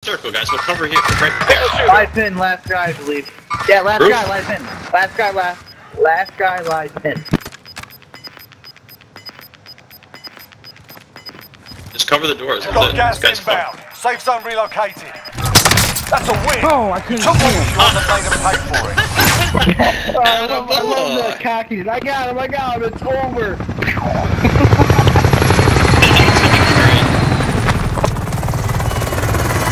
circle, guys. We'll cover here right there. Live pin, last guy, I believe. Yeah, last Bruce? guy, live pin. Last guy, live pin. Just cover the doors. We've got gas This guy's inbound. Safe zone relocated. That's a win. Oh, I couldn't Took see what him. you want and made them pay for it. I love the cockiness. I got him, it's over.